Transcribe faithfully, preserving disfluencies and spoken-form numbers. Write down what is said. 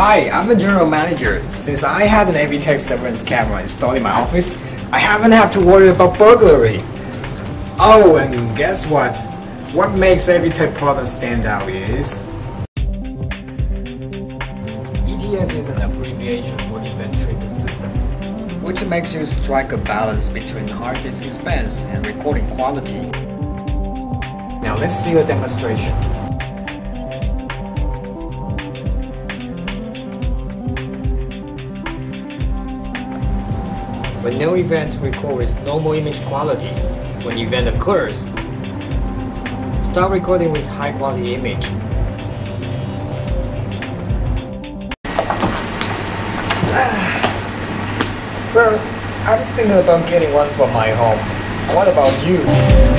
Hi, I'm the general manager. Since I had an Avtech surveillance camera installed in my office, I haven't had to worry about burglary. Oh, and guess what? What makes Avtech products stand out is E T S is an abbreviation for Event Trigger System, which makes you strike a balance between hard disk expense and recording quality. Now let's see a demonstration. When no event records normal image quality, when event occurs, start recording with high quality image. Well, I'm thinking about getting one for my home. What about you?